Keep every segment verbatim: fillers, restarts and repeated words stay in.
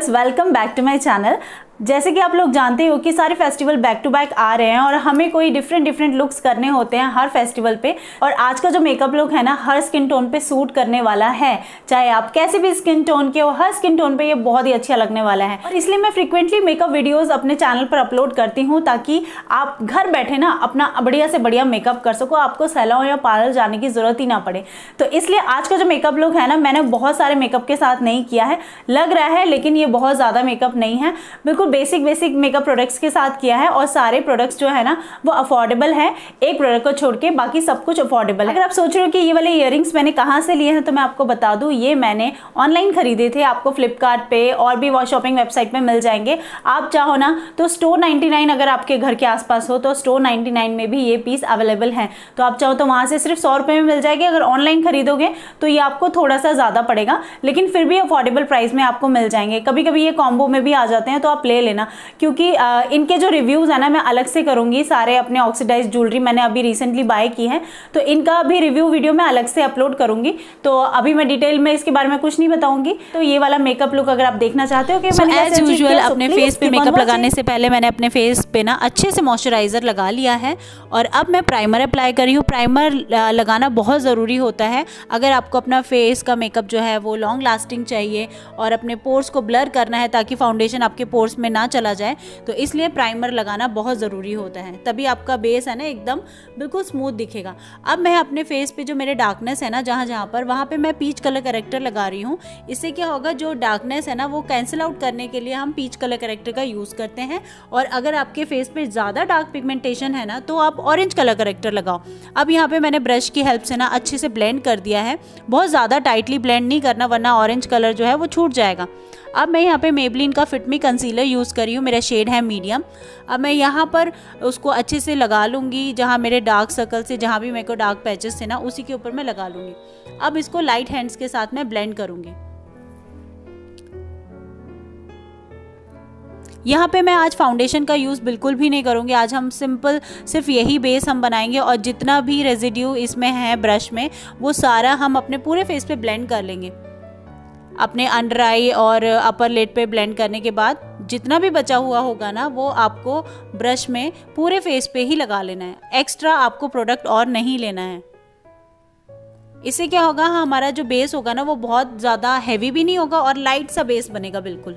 Girls, welcome back to my channel. जैसे कि आप लोग जानते हो कि सारे फेस्टिवल बैक टू बैक आ रहे हैं और हमें कोई डिफरेंट डिफरेंट लुक्स करने होते हैं हर फेस्टिवल पे। और आज का जो मेकअप लुक है ना, हर स्किन टोन पे सूट करने वाला है। चाहे आप कैसे भी स्किन टोन के हो, हर स्किन टोन पे ये बहुत ही अच्छा लगने वाला है। और इसलिए मैं फ्रिक्वेंटली मेकअप वीडियोस अपने चैनल पर अपलोड करती हूँ ताकि आप घर बैठे ना अपना बढ़िया से बढ़िया मेकअप कर सको, आपको सैलून या पार्लर जाने की जरूरत ही ना पड़े। तो इसलिए आज का जो मेकअप लुक है ना, मैंने बहुत सारे मेकअप के साथ नहीं किया है, लग रहा है लेकिन ये बहुत ज्यादा मेकअप नहीं है। बिल्कुल बेसिक बेसिक मेकअप प्रोडक्ट्स के साथ किया है और सारे प्रोडक्ट्स जो है ना वो अफोर्डेबल है। एक प्रोडक्ट को छोड़ के बाकी सब कुछ अफोर्डेबल है। अगर आप सोच रहे हो कि ये वाले इयररिंग्स मैंने कहाँ से लिए हैं, तो मैं आपको बता दूं, ये मैंने ऑनलाइन खरीदे थे। आपको फ्लिपकार्ट पे और भी शॉपिंग वेबसाइट पे मिल जाएंगे। आप चाहो ना तो स्टोर नाइन्टी नाइन अगर आपके घर के आसपास हो तो स्टोर नाइन्टी नाइन में भी ये पीस अवेलेबल है। तो आप चाहो तो वहां से सिर्फ सौ रुपए में मिल जाएगी। अगर ऑनलाइन खरीदोगे तो ये आपको थोड़ा सा ज्यादा पड़ेगा, लेकिन फिर भी अफोर्डेबल प्राइस में आपको मिल जाएंगे। कभी कभी ये कॉम्बो में भी आ जाते हैं तो आप ले लेना, क्योंकि आ, इनके जो रिव्यूज है ना मैं अलग से करूंगी। सारे अपने ऑक्सीडाइज ज्वेलरी मैंने अभी रिसेंटली बाय की है, तो इनका भी रिव्यू वीडियो मैं अलग से अपलोड करूंगी। तो अभी मैं डिटेल में इसके बारे में कुछ नहीं बताऊंगी। तो ये वाला मेकअप लुक अगर आप देखना चाहते हो कि so, एज यूजुअल अपने फेस पे मेकअप लगाने से पहले मैंने अपने फेस पे ना अच्छे से मॉइस्चराइजर लगा लिया है और अब मैं प्राइमर अप्लाई कर रही हूँ। प्राइमर लगाना बहुत ज़रूरी होता है अगर आपको अपना फेस का मेकअप जो है वो लॉन्ग लास्टिंग चाहिए और अपने पोर्स को ब्लर करना है ताकि फाउंडेशन आपके पोर्स में ना चला जाए। तो इसलिए प्राइमर लगाना बहुत ज़रूरी होता है, तभी आपका बेस है ना एकदम बिल्कुल स्मूथ दिखेगा। अब मैं अपने फेस पे जो मेरे डार्कनेस है ना, जहाँ जहाँ पर, वहाँ पे मैं पीच कलर करेक्टर लगा रही हूँ। इससे क्या होगा, जो डार्कनेस है ना वो कैंसिल आउट करने के लिए हम पीच कलर करेक्टर का यूज़ करते हैं। और अगर आपके फेस पे ज़्यादा डार्क पिगमेंटेशन है ना तो आप ऑरेंज कलर करेक्टर लगाओ। अब यहाँ पे मैंने ब्रश की हेल्प से ना अच्छे से ब्लेंड कर दिया है। बहुत ज़्यादा टाइटली ब्लेंड नहीं करना वरना ऑरेंज कलर जो है वो छूट जाएगा। अब मैं यहाँ पे मेबलिन का फिट मी कंसीलर यूज़ कर रही हूँ, मेरा शेड है मीडियम। अब मैं यहाँ पर उसको अच्छे से लगा लूँगी, जहाँ मेरे डार्क सर्कल से, जहाँ भी मेरे को डार्क पैचेस थे ना उसी के ऊपर मैं लगा लूँगी। अब इसको लाइट हैंड्स के साथ मैं ब्लेंड करूँगी। यहाँ पे मैं आज फाउंडेशन का यूज़ बिल्कुल भी नहीं करूँगी। आज हम सिंपल सिर्फ यही बेस हम बनाएंगे और जितना भी रेजिड्यू इसमें है ब्रश में वो सारा हम अपने पूरे फेस पे ब्लेंड कर लेंगे। अपने अंडर आई और अपर लिड पे ब्लेंड करने के बाद जितना भी बचा हुआ होगा ना वो आपको ब्रश में पूरे फेस पे ही लगा लेना है। एक्स्ट्रा आपको प्रोडक्ट और नहीं लेना है। इससे क्या होगा, हमारा जो बेस होगा ना वो बहुत ज़्यादा हैवी भी नहीं होगा और लाइट सा बेस बनेगा बिल्कुल।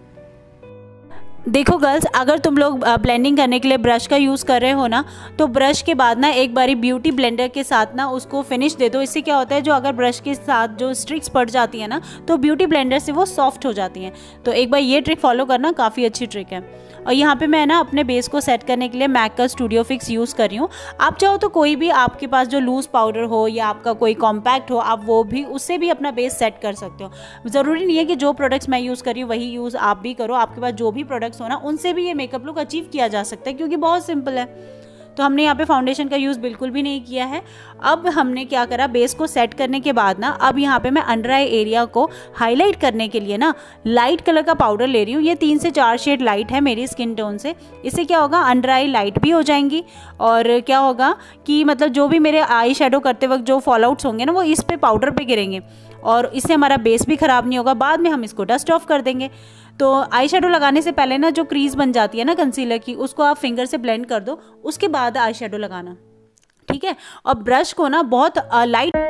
देखो गर्ल्स, अगर तुम लोग ब्लेंडिंग करने के लिए ब्रश का यूज़ कर रहे हो ना तो ब्रश के बाद ना एक बारी ब्यूटी ब्लेंडर के साथ ना उसको फिनिश दे दो। इससे क्या होता है, जो अगर ब्रश के साथ जो स्ट्रिक्स पड़ जाती है ना तो ब्यूटी ब्लेंडर से वो सॉफ्ट हो जाती हैं। तो एक बार ये ट्रिक फॉलो करना, काफ़ी अच्छी ट्रिक है। और यहाँ पे मैं ना अपने बेस को सेट करने के लिए मैक का स्टूडियो फिक्स यूज़ कर रही हूँ। आप चाहो तो कोई भी आपके पास जो लूज़ पाउडर हो या आपका कोई कॉम्पैक्ट हो, आप वो भी उससे भी अपना बेस सेट कर सकते हो। ज़रूरी नहीं है कि जो प्रोडक्ट्स मैं यूज़ कर रही हूँ वही यूज़ आप भी करो। आपके पास जो भी प्रोडक्ट्स हो ना उनसे भी ये मेकअप लुक अचीव किया जा सकता है, क्योंकि बहुत सिंपल है। तो हमने यहाँ पे फाउंडेशन का यूज़ बिल्कुल भी नहीं किया है। अब हमने क्या करा, बेस को सेट करने के बाद ना अब यहाँ पे मैं अंडर आई एरिया को हाईलाइट करने के लिए ना लाइट कलर का पाउडर ले रही हूँ। ये तीन से चार शेड लाइट है मेरी स्किन टोन से। इससे क्या होगा, अंडर आई लाइट भी हो जाएंगी और क्या होगा कि मतलब जो भी मेरे आई शेडो करते वक्त जो फॉल आउट्स होंगे ना वो इस पे पाउडर पे गिरेंगे और इससे हमारा बेस भी ख़राब नहीं होगा। बाद में हम इसको डस्ट ऑफ कर देंगे। तो आई शेडो लगाने से पहले ना जो क्रीज बन जाती है ना कंसीलर की, उसको आप फिंगर से ब्लेंड कर दो, उसके बाद आई शेडो लगाना, ठीक है। और ब्रश को ना बहुत लाइट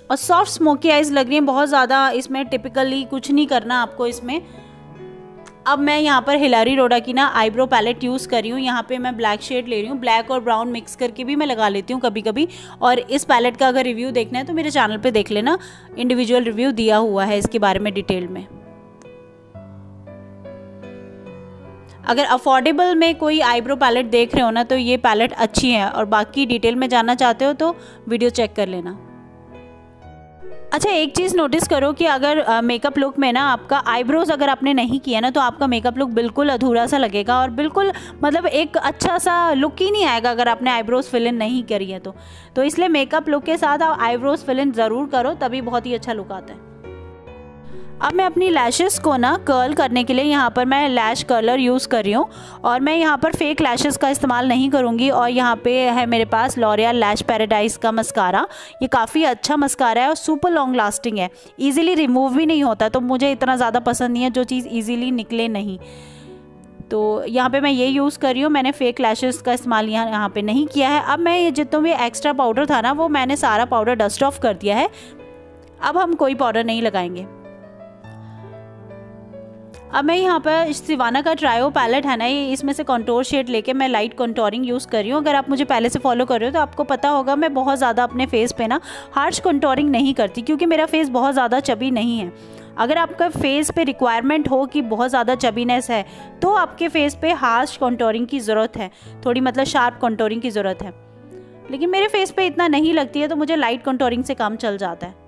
और सॉफ्ट स्मोकी आइज लग रही है बहुत ज़्यादा। इसमें टिपिकली कुछ नहीं करना आपको इसमें। अब मैं यहाँ पर हिलारी रोडा की ना आईब्रो पैलेट यूज़ कर रही हूँ। यहाँ पे मैं ब्लैक शेड ले रही हूँ, ब्लैक और ब्राउन मिक्स करके भी मैं लगा लेती हूँ कभी कभी। और इस पैलेट का अगर रिव्यू देखना है तो मेरे चैनल पे देख लेना, इंडिविजुअल रिव्यू दिया हुआ है इसके बारे में डिटेल में। अगर अफोर्डेबल में कोई आईब्रो पैलेट देख रहे हो ना तो ये पैलेट अच्छी है, और बाकी डिटेल में जानना चाहते हो तो वीडियो चेक कर लेना। अच्छा, एक चीज़ नोटिस करो कि अगर मेकअप लुक में ना आपका आईब्रोज अगर आपने नहीं किया ना तो आपका मेकअप लुक बिल्कुल अधूरा सा लगेगा और बिल्कुल मतलब एक अच्छा सा लुक ही नहीं आएगा अगर आपने आईब्रोज फिल इन नहीं करी है तो तो इसलिए मेकअप लुक के साथ आप आईब्रोज फिल इन ज़रूर करो, तभी बहुत ही अच्छा लुक आता है। अब मैं अपनी लैशेस को ना कर्ल करने के लिए यहाँ पर मैं लैश कर्लर यूज़ कर रही हूँ, और मैं यहाँ पर फेक लैशेस का इस्तेमाल नहीं करूँगी। और यहाँ पे है मेरे पास लॉरियल लैश पैराडाइज का मस्कारा। ये काफ़ी अच्छा मस्कारा है और सुपर लॉन्ग लास्टिंग है, इजीली रिमूव भी नहीं होता, तो मुझे इतना ज़्यादा पसंद नहीं है जो चीज़ ईजीली निकले नहीं। तो यहाँ पे मैं ये यूज़ कर रही हूँ, मैंने फेक लैशेस का इस्तेमाल यहाँ यहाँ पे नहीं किया है। अब मैं ये जितना भी एक्स्ट्रा पाउडर था ना वो मैंने सारा पाउडर डस्ट ऑफ कर दिया है। अब हम कोई पाउडर नहीं लगाएंगे। अब मैं यहाँ पर सिवाना का ट्रायो पैलेट है ना, ये इसमें से कंटोर शेड लेके मैं लाइट कंटोरिंग यूज़ कर रही हूँ। अगर आप मुझे पहले से फॉलो कर रहे हो तो आपको पता होगा मैं बहुत ज़्यादा अपने फेस पे ना हार्श कंटोरिंग नहीं करती, क्योंकि मेरा फेस बहुत ज़्यादा चबी नहीं है। अगर आपका फेस पे रिक्वायरमेंट हो कि बहुत ज़्यादा चबीनेस है तो आपके फेस पे हार्श कंटोरिंग की ज़रूरत है, थोड़ी मतलब शार्प कंटोरिंग की ज़रूरत है। लेकिन मेरे फेस पे इतना नहीं लगती है, तो मुझे लाइट कंटोरिंग से काम चल जाता है।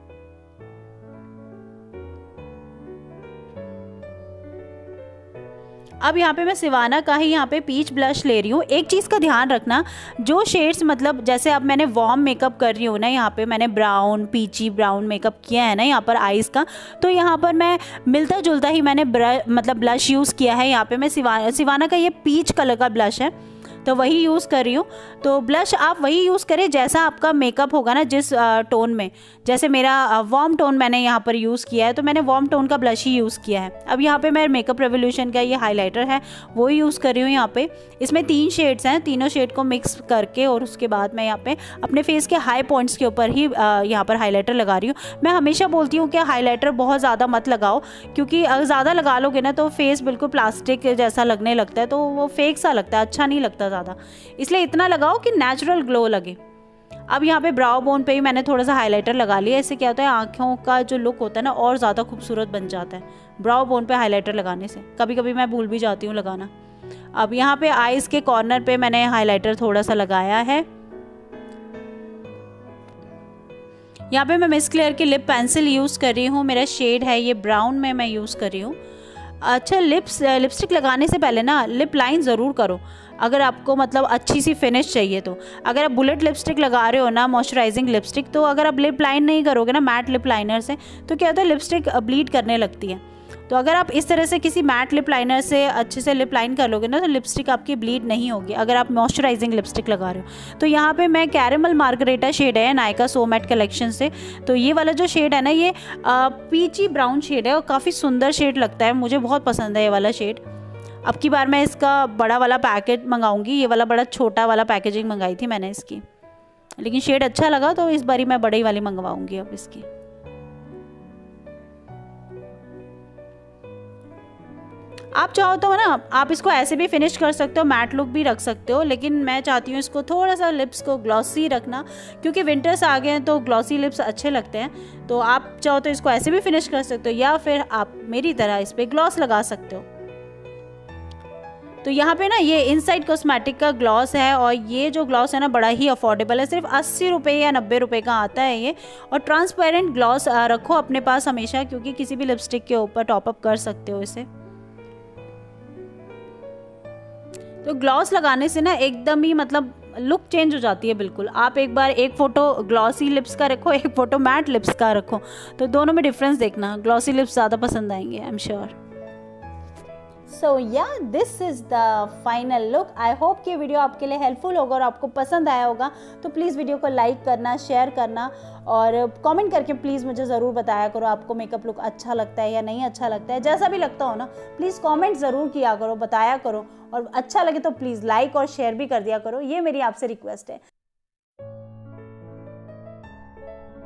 अब यहाँ पे मैं सिवाना का ही यहाँ पे पीच ब्लश ले रही हूँ। एक चीज़ का ध्यान रखना, जो शेड्स मतलब जैसे अब मैंने वार्म मेकअप कर रही हूँ ना, यहाँ पे मैंने ब्राउन पीची ब्राउन मेकअप किया है ना यहाँ पर आईज़ का, तो यहाँ पर मैं मिलता जुलता ही मैंने मतलब ब्लश यूज़ किया है। यहाँ पे मैं सिवाना सिवाना का ये पीच कलर का ब्लश है तो वही यूज़ कर रही हूँ। तो ब्लश आप वही यूज़ करें जैसा आपका मेकअप होगा ना, जिस टोन में। जैसे मेरा वार्म टोन मैंने यहाँ पर यूज़ किया है तो मैंने वार्म टोन का ब्लश ही यूज़ किया है। अब यहाँ पे मैं मेकअप रेवोल्यूशन का ये हाइलाइटर है वो यूज़ कर रही हूँ। यहाँ पे इसमें तीन शेड्स हैं, तीनों शेड को मिक्स करके और उसके बाद मैं यहाँ पे अपने फेस के हाई पॉइंट्स के ऊपर ही यहाँ पर हाईलाइटर लगा रही हूँ। मैं हमेशा बोलती हूँ कि हाईलाइटर बहुत ज़्यादा मत लगाओ, क्योंकि अगर ज़्यादा लगा लोगे ना तो फेस बिल्कुल प्लास्टिक जैसा लगने लगता है, तो वो फेक सा लगता है, अच्छा नहीं लगता ज़्यादा। इसलिए इतना लगाओ कि नेचुरल ग्लो लगे। अब यहाँ पे ब्राउ बोन पे ही मैंने थोड़ा सा हाइलाइटर लगा लिया। इससे क्या होता है आँखों का जो लुक होता है ना और ज़्यादा खूबसूरत बन जाता है ब्राउ बोन पे हाइलाइटर लगाने से। कभी कभी मैं भूल भी जाती हूँ लगाना। अब यहाँ पे आईज़ के कॉर्नर पे मैंने हाइलाइटर थोड़ा सा लगाया है। यहाँ पे मैं मिस क्लेयर की लिप पेंसिल यूज़ कर रही हूँ। मेरा शेड है ये ब्राउन में मैं यूज़ कर रही हूँ। अच्छा, लिप्स लिपस्टिक लगाने से पहले ना लिप लाइन ज़रूर करो, अगर आपको मतलब अच्छी सी फिनिश चाहिए तो। अगर आप बुलेट लिपस्टिक लगा रहे हो ना, मॉइस्चराइजिंग लिपस्टिक, तो अगर आप लिप लाइन नहीं करोगे ना मैट लिप लाइनर से तो क्या होता है लिपस्टिक ब्लीड करने लगती है। तो अगर आप इस तरह से किसी मैट लिप लाइनर से अच्छे से लिप लाइन कर लोगे ना तो लिपस्टिक आपकी ब्लीड नहीं होगी, अगर आप मॉइस्चराइजिंग लिपस्टिक लगा रहे हो। तो यहाँ पे मैं कैरेमल मार्गरेटा शेड है नायका सो मैट कलेक्शन से, तो ये वाला जो शेड है ना ये पीची ब्राउन शेड है और काफ़ी सुंदर शेड लगता है, मुझे बहुत पसंद है ये वाला शेड। अब की बार मैं इसका बड़ा वाला पैकेट मंगाऊंगी, ये वाला बड़ा छोटा वाला पैकेजिंग मंगाई थी मैंने इसकी, लेकिन शेड अच्छा लगा तो इस बारी मैं बड़ी वाली मंगवाऊंगी अब इसकी। आप चाहो तो ना आप इसको ऐसे भी फिनिश कर सकते हो, मैट लुक भी रख सकते हो, लेकिन मैं चाहती हूँ इसको थोड़ा सा लिप्स को ग्लॉसी रखना, क्योंकि विंटर्स आ गए हैं तो ग्लॉसी लिप्स अच्छे लगते हैं। तो आप चाहो तो इसको ऐसे भी फिनिश कर सकते हो या फिर आप मेरी तरह इस पर ग्लॉस लगा सकते हो। तो यहाँ पे ना ये इनसाइड कॉस्मेटिक का ग्लॉस है और ये जो ग्लॉस है ना बड़ा ही अफोर्डेबल है, सिर्फ अस्सी रुपये या नब्बे रुपये का आता है ये। और ट्रांसपेरेंट ग्लॉस रखो अपने पास हमेशा, क्योंकि किसी भी लिपस्टिक के ऊपर टॉपअप कर सकते हो इसे। तो ग्लॉस लगाने से ना एकदम ही मतलब लुक चेंज हो जाती है बिल्कुल। आप एक बार एक फ़ोटो ग्लॉसी लिप्स का रखो, एक फ़ोटो मैट लिप्स का रखो, तो दोनों में डिफरेंस देखना, ग्लॉसी लिप्स ज़्यादा पसंद आएंगे I am sure. So yeah this is the final look. I hope कि वीडियो आपके लिए हेल्पफुल होगा और आपको पसंद आया होगा। तो प्लीज़ वीडियो को लाइक करना, शेयर करना और कमेंट करके प्लीज़ मुझे ज़रूर बताया करो आपको मेकअप लुक अच्छा लगता है या नहीं अच्छा लगता है। जैसा भी लगता हो ना प्लीज़ कमेंट ज़रूर किया करो, बताया करो, और अच्छा लगे तो प्लीज़ लाइक और शेयर भी कर दिया करो, ये मेरी आपसे रिक्वेस्ट है।